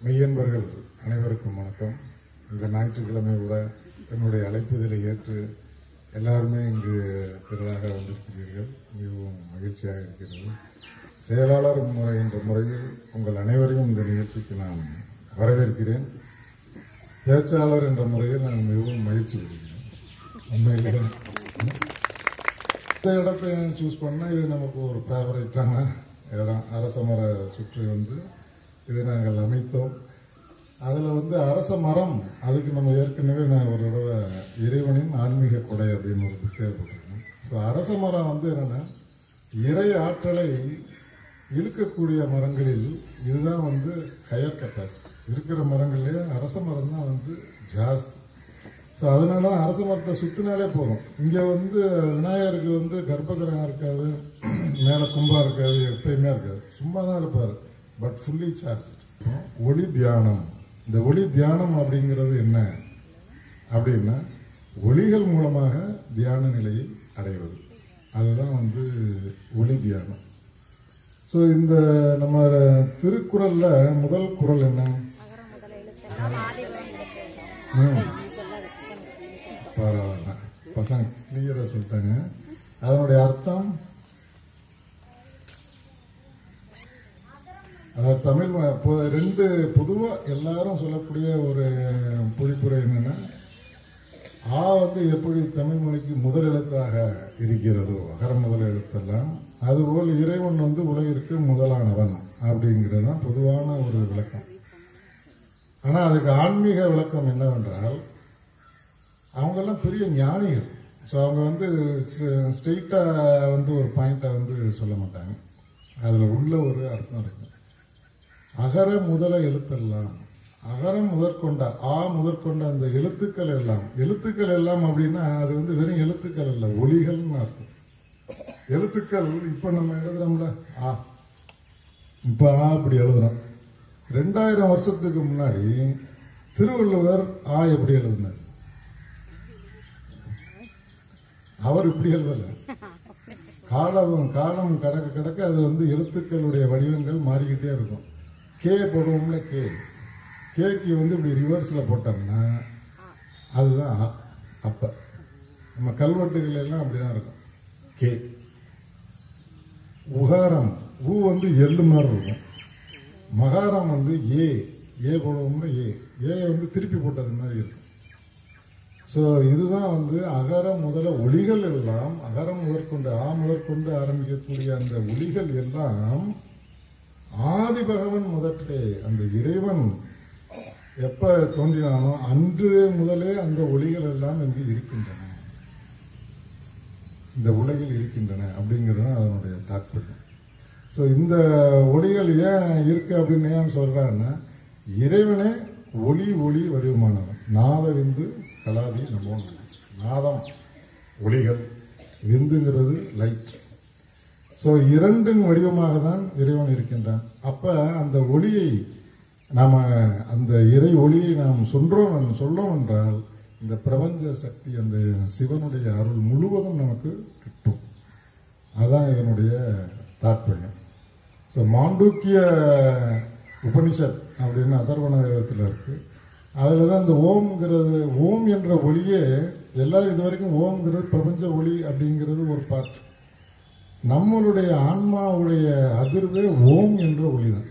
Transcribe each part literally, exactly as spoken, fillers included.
மெய்யன்பர்கள் அனைவருக்கும் வணக்கம். இந்த ஞாயிற்றுக்கிழமை கூட என்னுடைய அழைப்புதலை ஏற்று எல்லாருமே இங்கு திரளாக வந்திருக்கிறீர்கள். மிகவும் மகிழ்ச்சியாக இருக்கிறது. செயலாளர் முறை என்ற முறையில் உங்கள் அனைவரையும் இந்த நிகழ்ச்சிக்கு நான் வரவேற்கிறேன். பேச்சாளர் என்ற முறையில் நான் மிகவும் மகிழ்ச்சி கொள்கிறேன். உண்மையிலே இந்த இடத்தை சூஸ் பண்ணால் இது நமக்கு ஒரு ஃபேவரட்டான இடம். அரச மர சுற்றி வந்து இதை நாங்கள் அமைத்தோம். அதில் வந்து அரச மரம், அதுக்கு நம்ம ஏற்கனவே நான் ஒரு தடவை இறைவனின் ஆன்மீக கொடை அப்படின்னு ஒரு புத்தகம் போட்டிருக்கேன். ஸோ அரச மரம் வந்து என்னென்னா இறை ஆற்றலை இழுக்கக்கூடிய மரங்களில் இதுதான் வந்து ஹையர் கெப்பாசிட்டி இருக்கிற மரங்களே அரச மரம் தான் வந்து ஜாஸ்தி. ஸோ அதனால தான் அரச மரத்தை சுற்றினாலே போதும். இங்கே வந்து விநாயகருக்கு வந்து கர்ப்பகிரகம் இருக்காது, மேலே கும்பா இருக்காது, எப்பயுமே இருக்காது, சும்மா தான் இருப்பார். But fully charge. ஒளி தியானம். இந்த ஒளி தியானம் அப்படிங்கிறது என்ன அப்படின்னா ஒளிகள் மூலமாக தியான நிலையை அடைவது, அதுதான் வந்து ஒளி தியானம். ஸோ இந்த நம்ம திருக்குறள்ல முதல் குறள் என்ன? பரவாயில்ல, பசங்க கிளியரா சொல்லிட்டாங்க. அதனுடைய அர்த்தம் அதாவது தமிழ் ரெண்டு பொதுவாக எல்லாரும் சொல்லக்கூடிய ஒரு பொழிப்புரை என்னன்னா, ஆ வந்து எப்படி தமிழ் மொழிக்கு முதல் எழுத்தாக இருக்கிறதோ அகர முதல் எழுத்தெல்லாம், அதுபோல் இறைவன் வந்து உலகிற்கு முதலானவன் அப்படிங்கிறது தான் பொதுவான ஒரு விளக்கம். ஆனால் அதுக்கு ஆன்மீக விளக்கம் என்னவென்றால், அவங்கெல்லாம் பெரிய ஞானிகள். ஸோ அவங்க வந்து ஸ்ட்ரெயிட்டாக வந்து ஒரு பாயிண்டை வந்து சொல்ல மாட்டாங்க. அதில் உள்ள ஒரு அர்த்தம் இருக்கு. அகர முதல எழுத்தெல்லாம், அகரம் முதற்கொண்ட ஆ முதற்கொண்ட அந்த எழுத்துக்கள் எல்லாம், எழுத்துக்கள் எல்லாம் அப்படின்னா அது வந்து வெறும் எழுத்துக்கள் இல்லை, ஒலிகள்னு அர்த்தம். எழுத்துக்கள் இப்போ நம்ம எழுதுறோம்ல ஆ, இப்போ ஆ அப்படி எழுதுறோம். ரெண்டாயிரம் வருஷத்துக்கு முன்னாடி திருவள்ளுவர் ஆ எப்படி எழுதினார்? அவர் இப்படி எழுதல. காலம் காலம் கடக்க கடக்க அது வந்து எழுத்துக்களுடைய வடிவங்கள் மாறிக்கிட்டே இருக்கும். கே போடுவோம்ல, கே கேக்கு வந்து இப்படி ரிவர்ஸ்ல போட்டோம்னா அதுதான் அப்ப நம்ம கல்வெட்டுகள் எல்லாம் அப்படிதான் இருக்கும். கே உகாரம், ஊ வந்து எள்ளு மாதிரி இருக்கும். மகாரம் வந்து ஏ, ஏ போடுவோம்னா ஏ, ஏ வந்து திருப்பி போட்டது மாதிரி இருக்கும். ஸோ இதுதான் வந்து அகர முதல ஒளிகள் எல்லாம், அகரம் முதற்கொண்டு ஆ முதற்கொண்டு ஆரம்பிக்கக்கூடிய அந்த ஒளிகள் எல்லாம் ஆதி பகவன் முதற்றே, அந்த இறைவன் எப்ப தோன்றினானோ அன்று முதலே அந்த ஒளிகள் எல்லாம் இங்கு இருக்கின்றன, இந்த உலகில் இருக்கின்றன அப்படிங்கிறது அதனுடைய தாற்பயம். ஸோ இந்த ஒளிகள் ஏன் இருக்கு அப்படின்னு ஏன் சொல்றாருன்னா, இறைவனே ஒளி ஒளி வடிவமானவன். நாத விந்து கலாதி நமோ. நாதம் ஒளிகள், விந்துங்கிறது லைட். ஸோ இரண்டின் வடிவமாக தான் இறைவன் இருக்கின்றான். அப்ப அந்த ஒளியை நாம, அந்த இறை ஒளியை நாம் சொல்றோம் சொல்றோம் என்றால் இந்த பிரபஞ்ச சக்தி, அந்த சிவனுடைய அருள் முழுவதும் நமக்கு கிட்டும். அதான் இதனுடைய தாற்பயம். ஸோ மாண்டூக்கிய உபனிஷத் அப்படின்னு அதர்வண வேதத்தில் இருக்கு. அதில் தான் இந்த ஓம்ங்கிறது, ஓம் என்ற ஒளியே எல்லாரும் இது வரைக்கும் ஓம்ங்கிறது பிரபஞ்ச ஒளி அப்படிங்கிறது ஒரு பார்ட். நம்மளுடைய ஆன்மாவுடைய அதிர்வே ஓம் என்ற ஒளி தான்.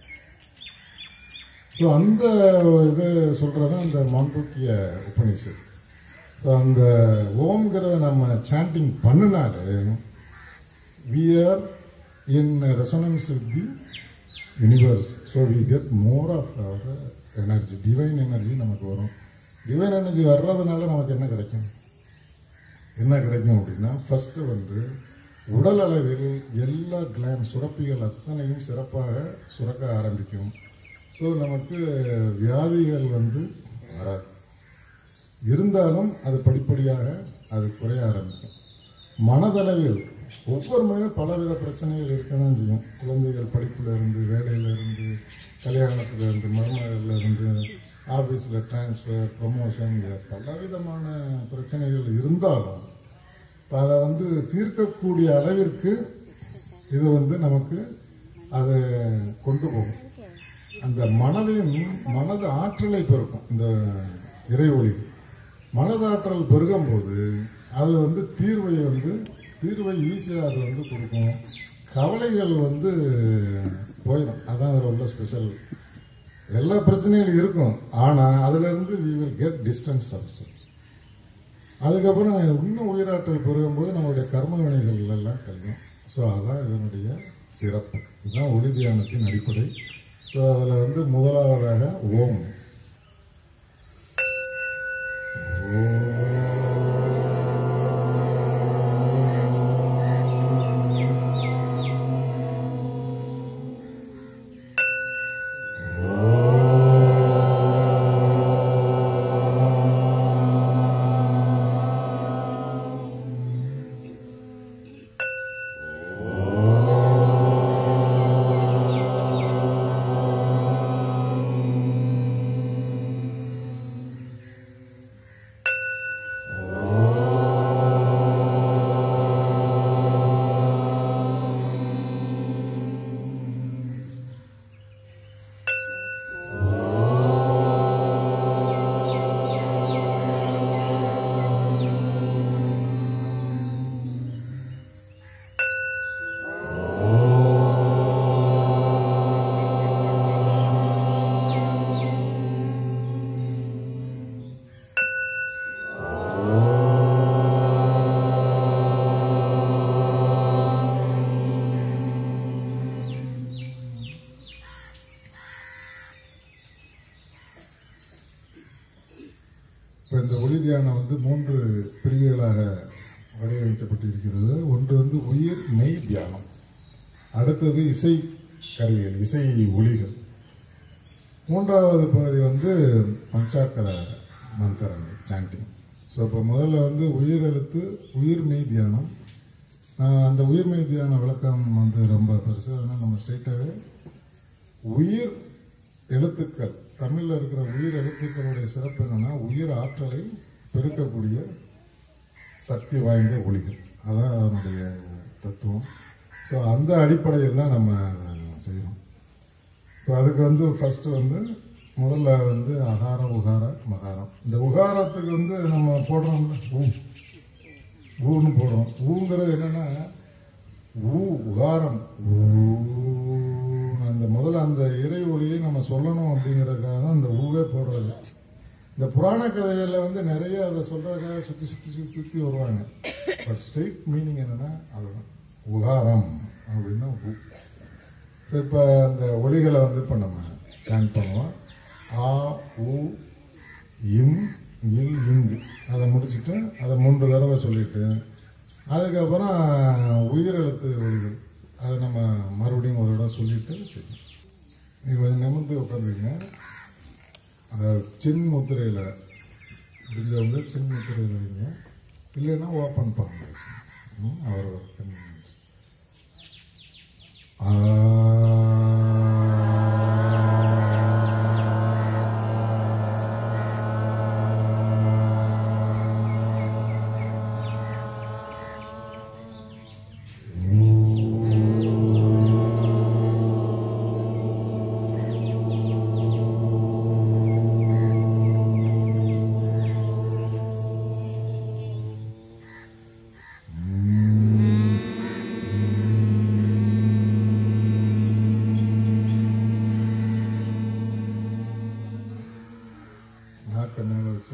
ஸோ அந்த இது சொல்றது அந்த மாண்டூக்கிய உபனிஷத். ஸோ அந்த ஓம்ங்கிறத நம்ம சாண்டிங் பண்ணினாலே we are in resonance with the universe. So we get more of our energy, divine energy நமக்கு வரும். டிவைன் எனர்ஜி வர்றதுனால நமக்கு என்ன கிடைக்கும்? என்ன கிடைக்கும் அப்படின்னா, ஃபர்ஸ்ட் வந்து உடல் அளவில் எல்லா கிளாண்ட் சுரப்பிகள் அத்தனையும் சிறப்பாக சுரக்க ஆரம்பிக்கும். ஸோ நமக்கு வியாதிகள் வந்து வராது. இருந்தாலும் அது படிப்படியாக அது குறைய ஆரம்பிக்கும். மனதளவில் ஒவ்வொரு மனிதனும் பலவித பிரச்சனைகள் இருக்க தான் செய்யும். குழந்தைகள் படிப்புல இருந்து, வேலையில இருந்து, கல்யாணத்துல இருந்து, மருமகள்ல இருந்து, ஆபீஸ்ல டிரான்ஸ்ஃபர், ப்ரொமோஷன், பலவிதமான பிரச்சனைகள் இருந்தாலும் அதை வந்து தீர்க்கக்கூடிய அளவிற்கு இது வந்து நமக்கு அதை கொண்டு போகும். அந்த மனதையும் மனது ஆற்றலை பெருக்கும். இந்த இறை ஒளி மனதாற்றல் பெருகும் போது அது வந்து தீர்வை வந்து தீர்வை ஈஸியாக அது வந்து கொடுக்கும். கவலைகள் வந்து போயிடும். அதான் அதில் உள்ள ஸ்பெஷல். எல்லா பிரச்சனைகளும் இருக்கும், ஆனால் அதிலிருந்து we will get distance also. அதுக்கப்புறம் இன்னும் உயிராற்றல் பெருகும்போது நம்மளுடைய கர்ம வினைகள் எல்லாம் கழியும். ஸோ அதான் இதனுடைய சிறப்பு. இதுதான் ஒளி தியானத்தின் அடிப்படை. ஸோ அதில் வந்து முதலாவதாக ஓம். இப்போ இந்த ஒளி தியானம் வந்து மூன்று பிரிவுகளாக வடிவமைக்கப்பட்டிருக்கிறது. ஒன்று வந்து உயிர் மெய் தியானம், அடுத்தது இசை கருவிகள், இசை ஒலிகள், மூன்றாவது பகுதி வந்து பஞ்சாக்கர மந்திரங்கள், சாண்டிங். ஸோ இப்போ முதல்ல வந்து உயிர் எழுத்து உயிர் மெய் தியானம். அந்த உயிர் மெய் தியான விளக்கம் வந்து ரொம்ப பெருசு. அதனால் நம்ம ஸ்ட்ரெயிட்டாகவே உயிர் எழுத்துக்கள், தமிழில் இருக்கிற உயிர் எழுத்துக்களுடைய சிறப்பு என்னன்னா உயிர் ஆற்றலை பெருக்கக்கூடிய சக்தி வாய்ந்த ஒளிகள். அதான் அதனுடைய தத்துவம். ஸோ அந்த அடிப்படையில் தான் நம்ம செய்யணும். இப்போ அதுக்கு வந்து ஃபஸ்ட்டு வந்து முதல்ல வந்து அகாரம், உகாரம், மகாரம். இந்த உகாரத்துக்கு வந்து நம்ம போடுறோம்ல ஊ ஊன்னு போடுறோம். ஊங்கிறது என்னன்னா ஊ உகாரம் ஊ. அந்த முதல்ல அந்த இறை ஒளியை நம்ம சொல்லணும் அப்படிங்கிறதுக்காக தான் அந்த ஊவே போடுறது. இந்த புராண கதைகளில் வந்து நிறைய அதை சொல்றதுக்காக சுற்றி சுற்றி சுற்றி சுற்றி வருவாங்க. பட் ஸ்ட்ரெயிட் மீனிங் என்னன்னா அதுதான் உகாரம் அப்படின்னா ஊ. ஸோ இப்போ அந்த ஒளிகளை வந்து இப்போ நம்ம சாண்ட் பண்ணுவோம். ஆ ஊ இம் இல் இங்கு அதை முடிச்சுட்டு அதை மூன்று தடவை சொல்லிட்டு அதுக்கப்புறம் உயிரெழுத்து ஒளிகள் அதை நம்ம மறுபடியும் ஒரு இடம் சொல்லிட்டு சரி. நீங்கள் கொஞ்சம் நிமிர்ந்து உட்காந்துருங்க. அந்த சின் முத்திரையில் முடிஞ்சவங்க சின் முத்திரையில் வைங்க, இல்லைன்னா ஓப்பன் பண்ணுங்க. அவர் டென் மினிட்ஸ். மேலே வச்சு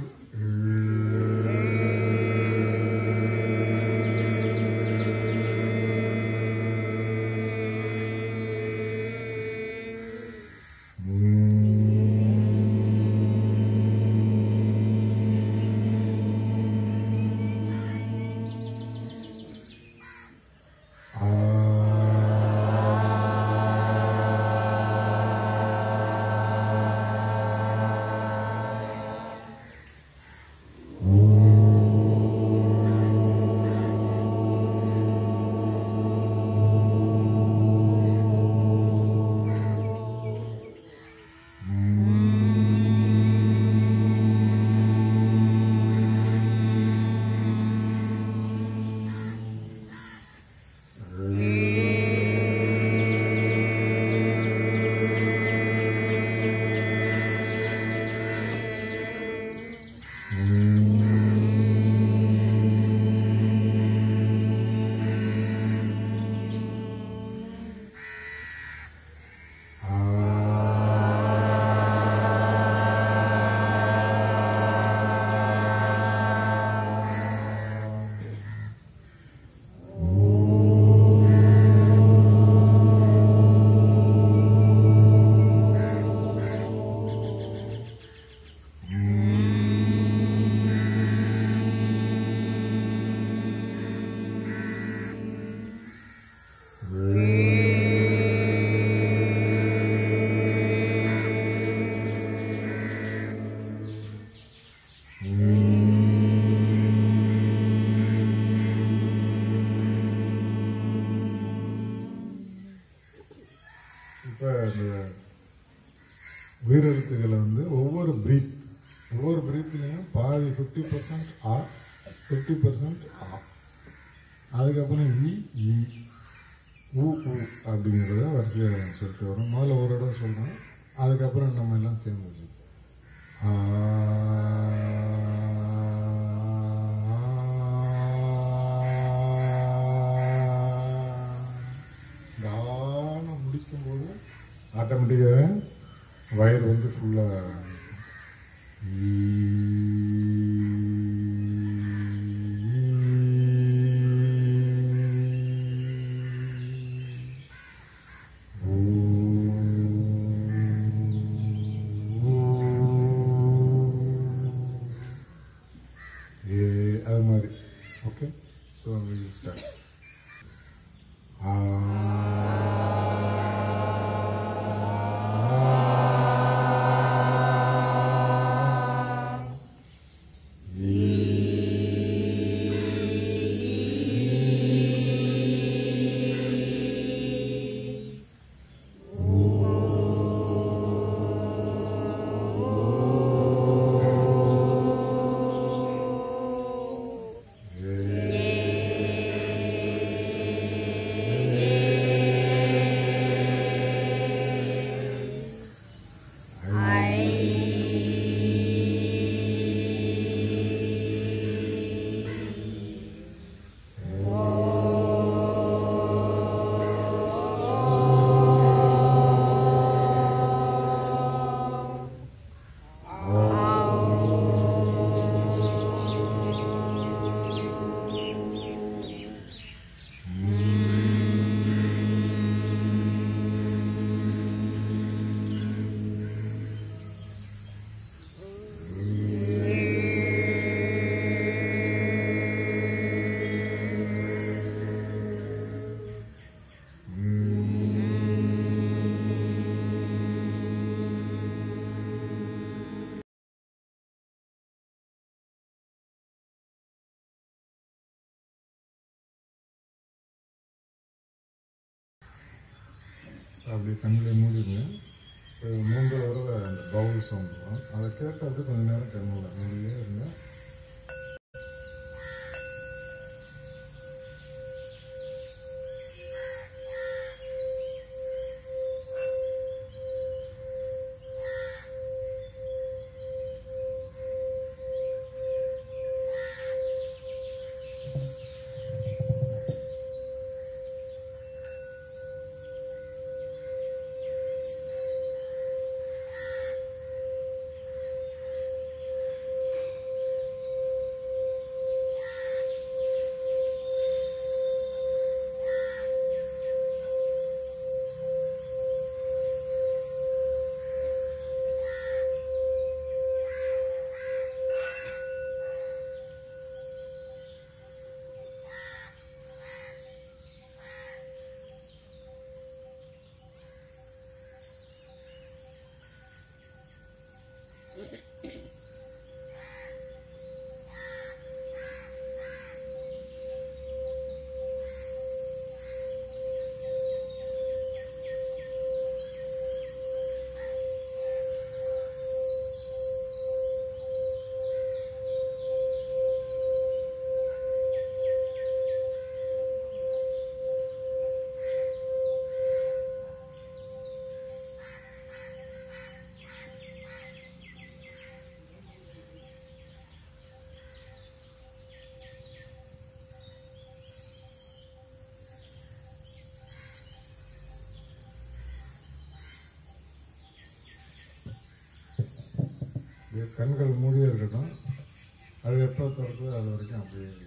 உயிரெழுத்துக்களை வந்து ஒவ்வொரு பிரீத் ஒவ்வொரு பிரீத்லையும் பாதி ஃபிஃப்டி பர்சன்ட் ஆ ஃபிஃப்டி பர்சன்ட் ஆ, அதுக்கப்புறம் இ இ ஊ ஊ அப்படிங்கிறத வரிசையாக சொல்லிட்டு வரும். முதல்ல ஒரு இடம் சொல்கிறோம், அதுக்கப்புறம் நம்ம எல்லாம் சேர்ந்துச்சு. ஆ தானம் முடிக்கும்போது ஆட்டோமேட்டிக்காக வயிறு வந்து ஃபுல்லாக அது மாதிரி. Okay, so we will start. அப்படி கண்களை மூடிடுங்க. மூன்று தடவை அந்த பவுல் சவுண்ட் வரும், அதை கேட்டால் கொஞ்சம் நேரம் கண்ணில் மூடியே இருங்க. கண்கள் மூடியே இருக்கட்டும். அது எப்போ திறக்குதோ அது வரைக்கும் அப்படியே